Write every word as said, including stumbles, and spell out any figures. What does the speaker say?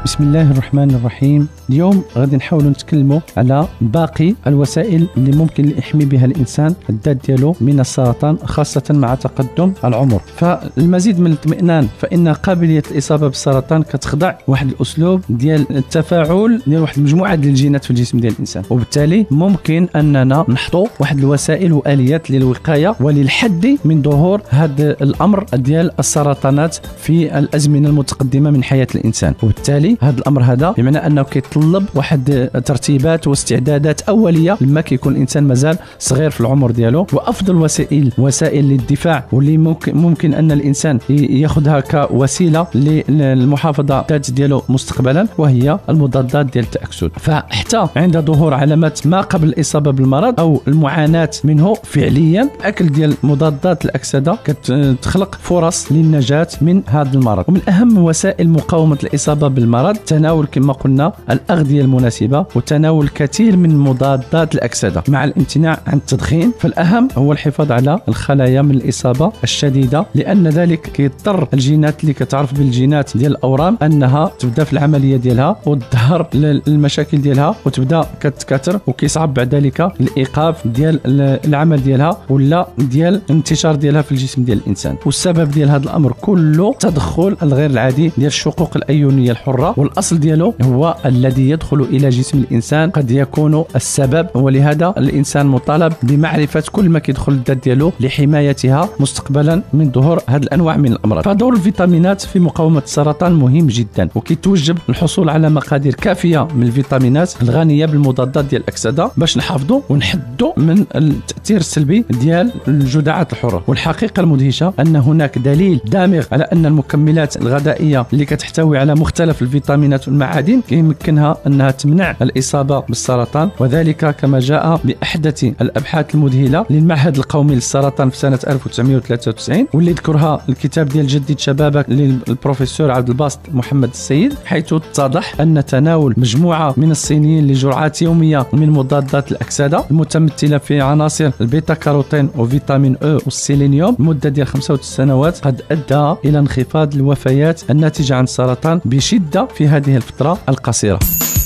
بسم الله الرحمن الرحيم. اليوم غادي نحاولوا نتكلموا على باقي الوسائل اللي ممكن يحمي بها الانسان الذات ديالو من السرطان، خاصه مع تقدم العمر. فالمزيد من الاطمئنان فان قابليه الاصابه بالسرطان كتخضع واحد الاسلوب ديال التفاعل ديال واحد المجموعه ديال الجينات في الجسم ديال الانسان، وبالتالي ممكن اننا نحطوا واحد الوسائل واليات للوقايه وللحد من ظهور هذا الامر ديال السرطانات في الازمنه المتقدمه من حياه الانسان. وبالتالي هذا الامر هذا بمعنى انه كيتطلب واحد ترتيبات واستعدادات اوليه لما كيكون الانسان مازال صغير في العمر ديالو. وافضل وسائل وسائل للدفاع واللي ممكن ممكن ان الانسان ياخذها كوسيله للمحافظه على الذات ديالو مستقبلا، وهي المضادات ديال التاكسد. فحتى عند ظهور علامات ما قبل الاصابه بالمرض او المعاناه منه، فعليا اكل ديال مضادات الاكسده كتخلق فرص للنجاه من هذا المرض. ومن اهم وسائل مقاومه الاصابه بالمرض تناول كما قلنا الاغذيه المناسبه وتناول الكثير من مضادات الاكسده مع الامتناع عن التدخين. فالاهم هو الحفاظ على الخلايا من الاصابه الشديده، لان ذلك كيضطر الجينات اللي كتعرف بالجينات ديال الاورام انها تبدا في العمليه ديالها وتظهر المشاكل ديالها وتبدا كتكاثر، وكيصعب بعد ذلك الايقاف ديال العمل ديالها ولا ديال الانتشار ديالها في الجسم ديال الانسان. والسبب ديال هذا الامر كله تدخل الغير العادي ديال الشقوق الايونيه الحره، والاصل ديالو هو الذي يدخل الى جسم الانسان قد يكون السبب. ولهذا الانسان مطالب بمعرفه كل ما كيدخل الذات ديالو لحمايتها مستقبلا من ظهور هذه الانواع من الامراض. فدور الفيتامينات في مقاومه السرطان مهم جدا، وكيتوجب الحصول على مقادير كافيه من الفيتامينات الغنيه بالمضادات ديال الاكسده باش نحافظوا ونحدوا من التاثير السلبي ديال الجدعات الحره. والحقيقه المدهشه ان هناك دليل دامغ على ان المكملات الغذائيه اللي كتحتوي على مختلف الفيتامينات والمعادن يمكنها انها تمنع الاصابه بالسرطان، وذلك كما جاء باحدث الابحاث المذهله للمعهد القومي للسرطان في سنه ألف وتسعمائة وثلاثة وتسعين، واللي ذكرها الكتاب ديال جدد شبابك للبروفيسور عبد الباسط محمد السيد، حيث اتضح ان تناول مجموعه من الصينيين لجرعات يوميه من مضادات الاكسده المتمثله في عناصر البيتا كاروتين وفيتامين او والسيلينيوم لمده ديال خمسة وستين سنوات قد ادى الى انخفاض الوفيات الناتجه عن السرطان بشده في هذه الفتره القصيره.